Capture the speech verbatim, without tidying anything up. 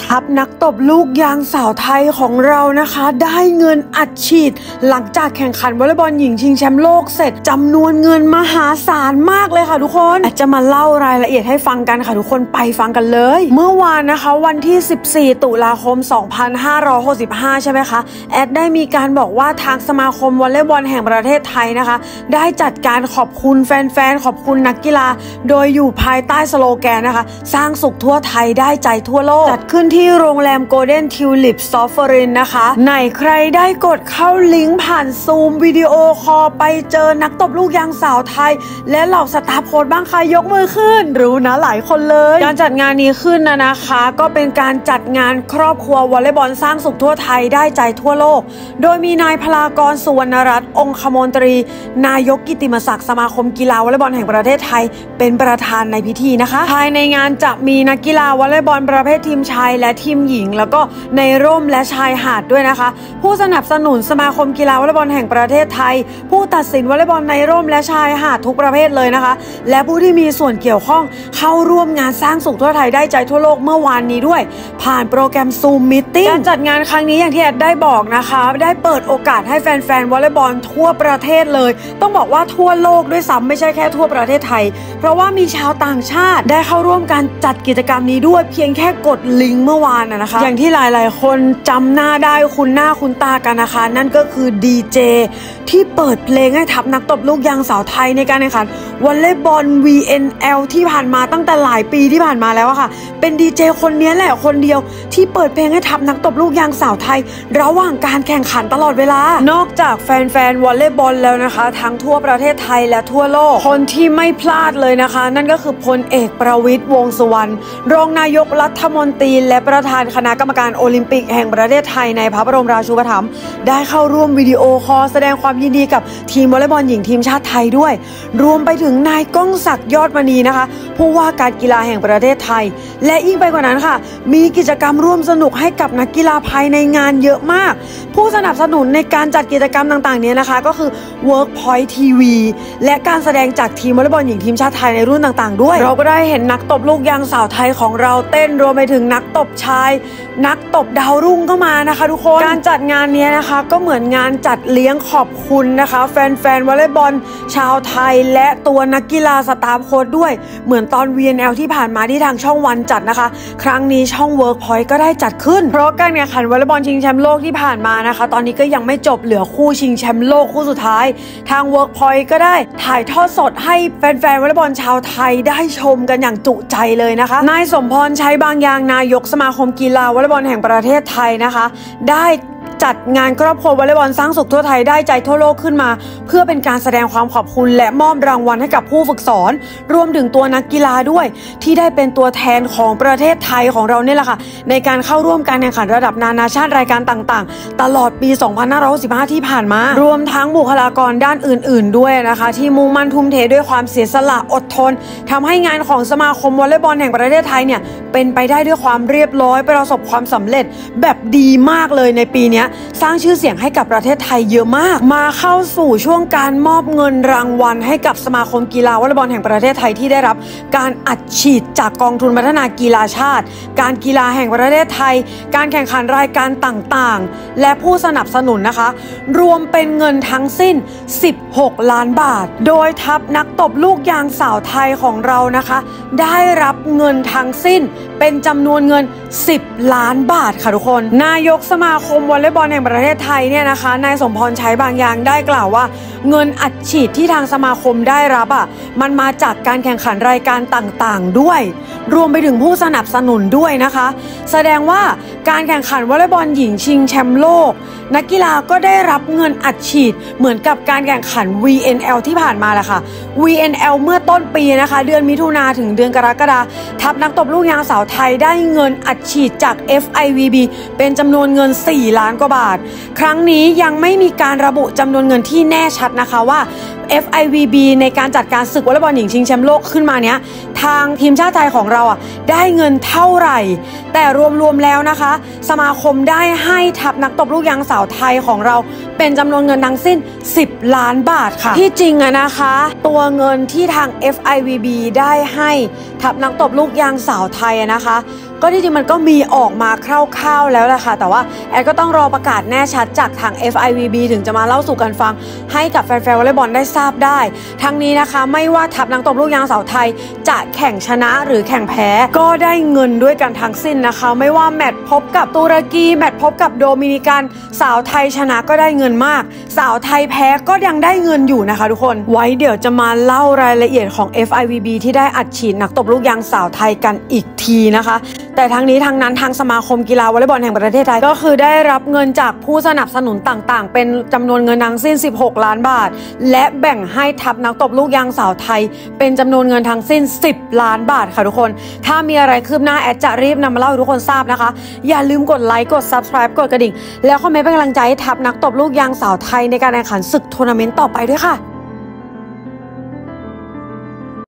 ทัพนักตบลูกยางสาวไทยของเรานะคะได้เงินอัดฉีดหลังจากแข่งขันวอลเลย์บอลหญิงชิงแชมป์โลกเสร็จจำนวนเงินมหาศาลมากเลยค่ะทุกคนอาจจะมาเล่ารายละเอียดให้ฟังกันค่ะทุกคนไปฟังกันเลยเมื่อวานนะคะวันที่สิบสี่ตุลาคมสองพันห้าร้อยหกสิบห้าใช่ไหมคะแอดได้มีการบอกว่าทางสมาคมวอลเลย์บอลแห่งประเทศไทยนะคะได้จัดการขอบคุณแฟนๆขอบคุณนักกีฬาโดยอยู่ภายใต้สโลแกนนะคะสร้างสุขทั่วไทยได้ใจทั่วโลกจัดขึ้นที่โรงแรม Golden Tulip Sovereign นะคะไหนใครได้กดเข้าลิงก์ผ่านซูมวิดีโอคอลไปเจอนักตบลูกยางสาวไทยและเหล่าสตาฟโค้ชบ้างคะยกมือขึ้นรู้นะหลายคนเลยการจัดงานนี้ขึ้นนะนะคะก็เป็นการจัดงานครอบครัววอลเลย์บอลสร้างสุขทั่วไทยได้ใจทั่วโลกโดยมีนายพลากรสุวรรณรัตน์องคมนตรีนายกกิตติมศักดิ์สมาคมกีฬาวอลเลย์บอลแห่งประเทศไทยเป็นประธานในพิธีนะคะภายในงานจะมีนักกีฬาวอลเลย์บอลประเภททีมชายและทีมหญิงแล้วก็ในร่มและชายหาดด้วยนะคะผู้สนับสนุนสมาคมกีฬาวอลเลย์บอลแห่งประเทศไทยผู้ตัดสินวอลเลย์บอลในร่มและชายหาดทุกประเภทเลยนะคะและผู้ที่มีส่วนเกี่ยวข้องเข้าร่วมงานสร้างสุขทั่วไทยได้ใจทั่วโลกเมื่อวานนี้ด้วยผ่านโปรแกรม Zoom Meeting การจัดงานครั้งนี้อย่างที่แอดได้บอกนะคะได้เปิดโอกาสให้แฟนๆวอลเลย์บอลทั่วประเทศเลยต้องบอกว่าทั่วโลกด้วยซ้ำไม่ใช่แค่ทั่วประเทศไทยเพราะว่ามีชาวต่างชาติได้เข้าร่วมการจัดกิจกรรมนี้ด้วยเพียงแค่กดลิงก์เมื่อวานนะคะอย่างที่หลายๆคนจำหน้าได้คุ้นหน้าคุ้นตากันนะคะนั่นก็คือดีเจที่เปิดเพลงให้ทัพนักตบลูกยางสาวไทยในการแข่งขันวอลเลย์บอล วี เอ็น แอล ที่ผ่านมาตั้งแต่หลายปีที่ผ่านมาแล้วอะค่ะเป็นดีเจคนนี้แหละคนเดียวที่เปิดเพลงให้ทัพนักตบลูกยางสาวไทยระหว่างการแข่งขันตลอดเวลานอกจากแฟนๆวอลเลย์บอลแล้วนะคะทั้งทั่วประเทศไทยและทั่วโลกคนที่ไม่พลาดเลยนะคะนั่นก็คือพลเอกประวิตรวงษ์สุวรรณรองนายกรัฐมนตรีและประธานคณะกรรมการโอลิมปิกแห่งประเทศไทยในพระบรมราชูปถัมภ์ได้เข้าร่วมวิดีโอคอลแสดงความยินดีกับทีมวอลเลย์บอลหญิงทีมชาติไทยด้วยรวมไปถึงนายก้องศักดิ์ยอดมณีนะคะผู้ว่าการกีฬาแห่งประเทศไทยและยิ่งไปกว่านั้นค่ะมีกิจกรรมร่วมสนุกให้กับนักกีฬาภายในงานเยอะมากผู้สนับสนุนในการจัดกิจกรรมต่างๆนี้นะคะก็คือ Workpoint ที วี และการแสดงจากทีมวอลเลย์บอลหญิงทีมชาติไทยในรุ่นต่างๆด้วยเราก็ได้เห็นนักตบลูกยางสาวไทยของเราเต้นรวมไปถึงนักตบชายนักตบดาวรุ่งก็มานะคะทุกคนการจัดงานนี้นะคะก็เหมือนงานจัดเลี้ยงขอบคุณนะคะแฟนๆวอลเลย์บอลชาวไทยและตัวนักกีฬาสตาฟโค้ชด้วยเหมือนตอน วี เอ็น แอล ที่ผ่านมาที่ทางช่องวันจัดนะคะครั้งนี้ช่อง Workpoint ก็ได้จัดขึ้นเพราะการแข่งขันวอลเลย์บอลชิงแชมป์โลกที่ผ่านมานะคะตอนนี้ก็ยังไม่จบเหลือคู่ชิงแชมป์โลกคู่สุดท้ายทาง Workpoint ก็ได้ถ่ายทอดสดให้แฟนๆวอลเลย์บอลชาวไทยได้ชมกันอย่างจุใจเลยนะคะนายสมพรใช้บางอย่างนายกสมาคมกีฬาวอลเลย์บอลแห่งประเทศไทยนะคะได้จัดงานครอบครัววอลเลย์บอลสร้างสุขทั่วไทยได้ใจทั่วโลกขึ้นมาเพื่อเป็นการแสดงความขอบคุณและมอบรางวัลให้กับผู้ฝึกสอนรวมถึงตัวนักกีฬาด้วยที่ได้เป็นตัวแทนของประเทศไทยของเราเนี่ยแหละค่ะในการเข้าร่วมการแข่งขันระดับนานาชาติรายการต่างๆตลอดปี สองพันห้าร้อยหกสิบห้า ที่ผ่านมารวมทั้งบุคลากรด้านอื่นๆด้วยนะคะที่มุ่งมั่นทุ่มเทด้วยความเสียสละอดทนทำให้งานของสมาคมวอลเลย์บอลแห่งประเทศไทยเนี่ยเป็นไปได้ด้วยความเรียบร้อยประสบความสำเร็จแบบดีมากเลยในปีนี้สร้างชื่อเสียงให้กับประเทศไทยเยอะมากมาเข้าสู่ช่วงการมอบเงินรางวัลให้กับสมาคมกีฬาวอลเลย์บอลแห่งประเทศไทยที่ได้รับการอัดฉีดจากกองทุนพัฒนากีฬาชาติการกีฬาแห่งประเทศไทยการแข่งขันรายการต่างๆและผู้สนับสนุนนะคะรวมเป็นเงินทั้งสิ้นสิบหกล้านบาทโดยทัพนักตบลูกยางสาวไทยของเรานะคะได้รับเงินทั้งสิ้นเป็นจำนวนเงินสิบล้านบาทค่ะทุกคนนายกสมาคมวอลเลย์บอลแห่งประเทศไทยเนี่ยนะคะนายสมพรใช้บางอย่างได้กล่าวว่าเงินอัดฉีดที่ทางสมาคมได้รับอ่ะมันมาจากการแข่งขันรายการต่างๆด้วยรวมไปถึงผู้สนับสนุนด้วยนะคะแสดงว่าการแข่งขันวอลเลย์บอลหญิงชิงแชมป์โลกนักกีฬาก็ได้รับเงินอัดฉีดเหมือนกับการแข่งขัน วี เอ็น แอล ที่ผ่านมาแหละค่ะ วี เอ็น แอล เมื่อต้นปีนะคะเดือนมิถุนาถึงเดือนกรกฎาคมทัพนักตบลูกยางสาวไทยได้เงินอัดฉีดจาก เอฟ ไอ วี บี เป็นจำนวนเงินสี่ล้านกว่าบาทครั้งนี้ยังไม่มีการระบุจำนวนเงินที่แน่ชัดนะคะว่า เอฟ ไอ วี บี ในการจัดการศึกวอลเลย์บอลหญิงชิงแชมป์โลกขึ้นมาเนี้ยทางทีมชาติไทยของเราอ่ะได้เงินเท่าไหร่แต่รวมๆแล้วนะคะสมาคมได้ให้ทัพนักตบลูกยางสาวไทยของเราเป็นจำนวนเงินทั้งสิ้นสิบล้านบาทค่ะที่จริงอะนะคะตัวเงินที่ทาง เอฟ ไอ วี บี ได้ให้ทัพนักตบลูกยางสาวไทยนะคะก็ที่จริงมันก็มีออกมาคร่าวๆแล้วแหละค่ะแต่ว่าแอดก็ต้องรอประกาศแน่ชัดจากทาง เอฟ ไอ วี บี ถึงจะมาเล่าสู่กันฟังให้กับแฟนๆวอลเลย์บอลได้ทราบได้ทั้งนี้นะคะไม่ว่าทัพนักตบลูกยางสาวไทยจะแข่งชนะหรือแข่งแพ้ก็ได้เงินด้วยกันทั้งสิ้นนะคะไม่ว่าแมตช์พบกับตุรกีแมตช์พบกับโดมินิกันสาวไทยชนะก็ได้เงินมากสาวไทยแพ้ก็ยังได้เงินอยู่นะคะทุกคนไว้เดี๋ยวจะมาเล่ารายละเอียดของ เอฟ ไอ วี บี ที่ได้อัดฉีดนักตบลูกยางสาวไทยกันอีกทีนะคะแต่ทั้งนี้ทั้งนั้นทางสมาคมกีฬาวอลเลย์บอลแห่งประเทศไทยก็คือได้รับเงินจากผู้สนับสนุนต่างๆเป็นจำนวนเงินทั้งสิ้นสิบหกล้านบาทและแบ่งให้ทัพนักตบลูกยางสาวไทยเป็นจำนวนเงินทั้งสิ้นสิบล้านบาทค่ะทุกคนถ้ามีอะไรคืบหน้าแอดจะรีบนำมาเล่าให้ทุกคนทราบนะคะอย่าลืมกดไลค์กด ซับสไครบ์ กดกระดิ่งแล้วคอมเมนต์เป็นกำลังใจให้ทัพนักตบลูกยางสาวไทยในการแข่งขันศึกทัวร์นาเมนต์ต่อไปด้วยค่ะ